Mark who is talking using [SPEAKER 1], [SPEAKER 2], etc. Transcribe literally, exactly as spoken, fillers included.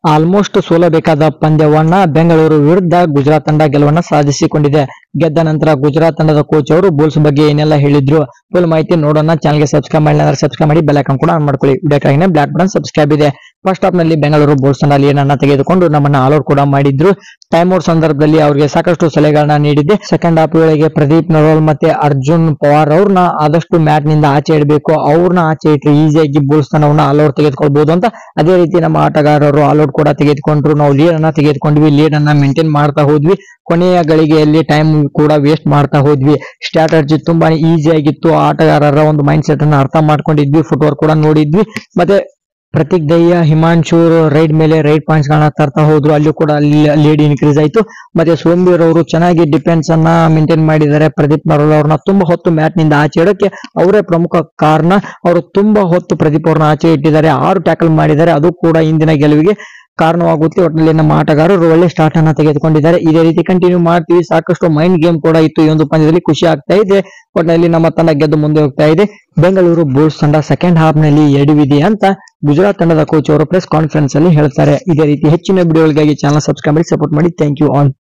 [SPEAKER 1] Almost ಸೋಲಬೇಕಾದ ಪಂದ್ಯವನ್ನ Bengaluru ವಿರುದ್ಧ ಗುಜರಾತ್ ತಂಡ ಗೆಲುವನ್ನ ಸಾಧಿಸಿಕೊಂಡಿದೆ. ಗೆದ್ದ ನಂತರ ಗುಜರಾತ್ ತಂಡದ ಕೋಚ್ ಅವರು ಬುಲ್ಸ್ ಬಗ್ಗೆ ಏನೆಲ್ಲ ಹೇಳಿದ್ರು ಫುಲ್ ಮಾಹಿತಿ ನೋಡೋಣ. ಚಾನಲ್ಗೆ ಸಬ್ಸ್ಕ್ರೈಬ್ ಮಾಡಿಲ್ಲ ಅಂದ್ರೆ ಸಬ್ಸ್ಕ್ರೈಬ್ ಮಾಡಿ, ಬೆಲ್ ಐಕಾನ್ ಕೂಡ ಆನ್ ಮಾಡ್ಕೊಳ್ಳಿ. ವಿಡಿಯೋಕ್ಕಾಗಿ ಬ್ಲಾಕ್ ಬಟನ್ ಸಬ್ಸ್ಕ್ರೈಬ್ ಇದೆ. ಫಸ್ಟ್ ಹಾಫ್ ನಲ್ಲಿ ಬೆಂಗಳೂರು ಬುಲ್ಸ್ ತಂಡ ಲೀಡನ್ನ ತೆಗೆದುಕೊಂಡು ನಮ್ಮನ್ನ ಆಲ್ ಔಟ್ ಕೂಡ ಮಾಡಿದ್ರು. ಟೈಮ್ ಔಟ್ ಸಂದರ್ಭದಲ್ಲಿ ಅವರಿಗೆ ಸಾಕಷ್ಟು ಸಲಹೆಗಳನ್ನ ನೀಡಿದ್ದೆ. ಸೆಕೆಂಡ್ ಹಾಫ್ ವೇಳೆಗೆ ಪ್ರದೀಪ್ ನರೋಲ್ ಮತ್ತೆ ಅರ್ಜುನ್ ಪವಾರ್ ಅವ್ರನ್ನ ಆದಷ್ಟು ಮ್ಯಾಚ್ ನಿಂದ ಆಚೆ ಇಡಬೇಕು, ಅವ್ರನ್ನ ಆಚೆ ಇಟ್ಟರೆ ಈಸಿಯಾಗಿ ಬುಲ್ಸ್ ತಂಡವನ್ನ ಆಲ್ ಔಟ್ ತೆಗೆದುಕೊಳ್ಬಹುದು ಅಂತ. ಅದೇ ರೀತಿ ನಮ್ಮ ಆಟಗಾರರು ಆಲ್ ಔಟ್ ಕೂಡ ತೆಗೆದುಕೊಂಡ್ರು. ನಾವು ಲೀಡ್ ಅನ್ನ ತೆಗೆದುಕೊಂಡ್ವಿ, ಲೀಡ್ ಅನ್ನ ಮೇಂಟೈನ್ ಮಾಡ್ತಾ ಹೋದ್ವಿ. ಕೊನೆಯ ಗಳಿಗೆಯಲ್ಲಿ ಟೈಮ್ ಕೂಡ ವೇಸ್ಟ್ ಮಾಡ್ತಾ ಹೋದ್ವಿ. ಸ್ಟ್ರಾಟಜಿ ತುಂಬಾ ಈಸಿ ಆಗಿತ್ತು. ಆಟಗಾರರ ಒಂದು ಮೈಂಡ್ ಸೆಟ್ ಅನ್ನ ಅರ್ಥ ಮಾಡ್ಕೊಂಡಿದ್ವಿ, ಫುಟ್ವರ್ಕ್ ಕೂಡ ನೋಡಿದ್ವಿ. ಮತ್ತೆ ಪ್ರತೀಕ್ ದಯ್ಯ, ಹಿಮಾಂಶು ರೈಡ್ ಮೇಲೆ ರೈಡ್ ಪಾಯಿಂಟ್ಸ್ ಗಳನ್ನ ತರ್ತಾ ಹೋದ್ರು, ಅಲ್ಲೂ ಕೂಡ ಲೀಡ್ ಇನ್ಕ್ರೀಸ್ ಆಯ್ತು. ಮತ್ತೆ ಸೋಮ್ವೀರ್ ಅವರು ಚೆನ್ನಾಗಿ ಡಿಫೆನ್ಸ್ ಅನ್ನ ಮೇಂಟೈನ್ ಮಾಡಿದ್ದಾರೆ. ಪ್ರದೀಪ್ ನರೋಲ್ ಅವ್ರನ್ನ ತುಂಬಾ ಹೊತ್ತು ಮ್ಯಾಚ್ ನಿಂದ ಆಚೆ ಇಡೋಕೆ ಅವರೇ ಪ್ರಮುಖ ಕಾರಣ. ಅವರು ತುಂಬಾ ಹೊತ್ತು ಪ್ರದೀಪ್ ಅವ್ರನ್ನ ಆಚೆ ಇಟ್ಟಿದ್ದಾರೆ, ಆರು ಟ್ಯಾಕಲ್ ಮಾಡಿದ್ದಾರೆ, ಅದು ಕೂಡ ಇಂದಿನ ಗೆಲುವಿಗೆ ಕಾರಣವಾಗುತ್ತೆ. ಒಟ್ಟಿನಲ್ಲಿ ನಮ್ಮ ಆಟಗಾರರು ಒಳ್ಳೆ ಸ್ಟಾರ್ಟ್ ಅನ್ನ ತೆಗೆದುಕೊಂಡಿದ್ದಾರೆ. ಇದೇ ರೀತಿ ಕಂಟಿನ್ಯೂ ಮಾಡ್ತೀವಿ. ಸಾಕಷ್ಟು ಮೈಂಡ್ ಗೇಮ್ ಕೂಡ ಇತ್ತು ಈ ಒಂದು ಪಂದ್ಯದಲ್ಲಿ, ಖುಷಿ ಆಗ್ತಾ ಇದೆ. ಒಟ್ಟಿನಲ್ಲಿ ನಮ್ಮ ತಂಡ ಗೆದ್ದು ಮುಂದೆ ಹೋಗ್ತಾ ಇದೆ. ಬೆಂಗಳೂರು ಬುಲ್ಸ್ ತಂಡ ಸೆಕೆಂಡ್ ಹಾಫ್ ನಲ್ಲಿ ಎಡವಿದೆ ಅಂತ ಗುಜರಾತ್ ತಂಡದ ಕೋಚ್ ಅವರು ಪ್ರೆಸ್ ಕಾನ್ಫರೆನ್ಸ್ ಅಲ್ಲಿ ಹೇಳ್ತಾರೆ. ಇದೇ ರೀತಿ ಹೆಚ್ಚಿನ ವಿಡಿಯೋಗಳಿಗಾಗಿ ಚಾನಲ್ ಸಬ್ಸ್ಕ್ರೈಬ್ ಮಾಡಿ, ಸಪೋರ್ಟ್ ಮಾಡಿ. Thank you all.